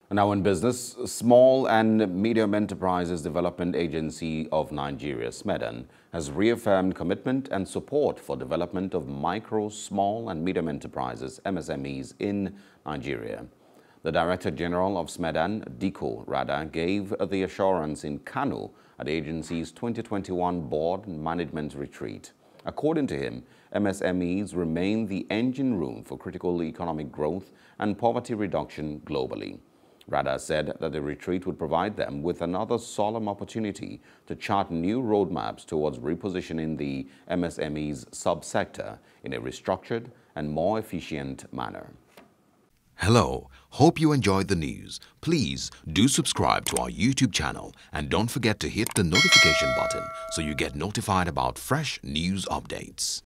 Now in business, Small and Medium Enterprises Development Agency of Nigeria, SMEDAN, has reaffirmed commitment and support for development of micro, small and medium enterprises, MSMEs, in Nigeria. The Director General of SMEDAN, Diko Rada, gave the assurance in Kano at the agency's 2021 Board Management Retreat. According to him, MSMEs remain the engine room for critical economic growth and poverty reduction globally. Rada said that the retreat would provide them with another solemn opportunity to chart new roadmaps towards repositioning the MSME's subsector in a restructured and more efficient manner. Hello, hope you enjoyed the news. Please do subscribe to our YouTube channel and don't forget to hit the notification button so you get notified about fresh news updates.